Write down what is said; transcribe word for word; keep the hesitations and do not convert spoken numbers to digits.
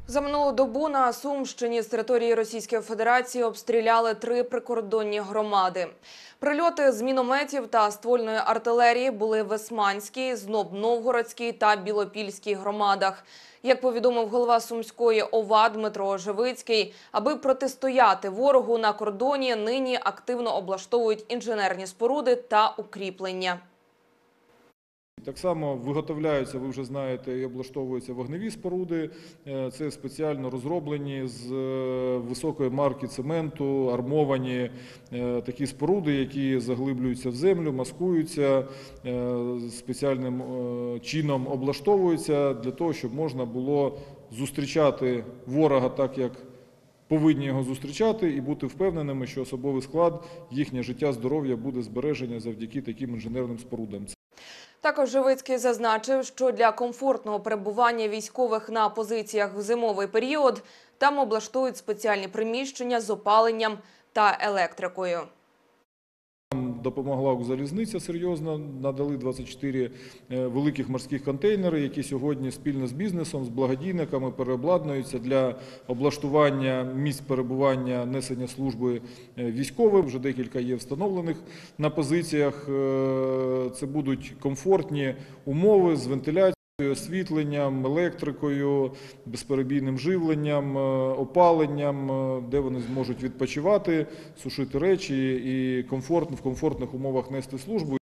За минулу добу на Сумщині з території Російської Федерації обстріляли три прикордонні громади. Прильоти з мінометів та ствольної артилерії були в Весманській, Зноб-Новгородській та Білопільській громадах. Як повідомив голова Сумської ОВА Дмитро Ожевицький, аби протистояти ворогу на кордоні, нині активно облаштовують інженерні споруди та укріплення. Так само виготовляються, ви вже знаєте, і облаштовуються вогневі споруди. Це спеціально розроблені з високої марки цементу, армовані такі споруди, які заглиблюються в землю, маскуються, спеціальним чином облаштовуються для того, щоб можна було зустрічати ворога так, як повинні його зустрічати, і бути впевненими, що особовий склад, їхнє життя, здоров'я буде збережено завдяки таким інженерним спорудам. Також Ожевицький зазначив, що для комфортного перебування військових на позиціях в зимовий період там облаштують спеціальні приміщення з опаленням та електрикою. Нам допомогла Укрзалізниця серйозно, надали двадцять чотири великих морських контейнери, які сьогодні спільно з бізнесом, з благодійниками переобладнуються для облаштування місць перебування, несення служби військовим. Вже декілька є встановлених на позиціях. Це будуть комфортні умови з вентиляцією, освітленням, електрикою, безперебійним живленням, опаленням, де вони зможуть відпочивати, сушити речі і комфортно, в комфортних умовах нести службу.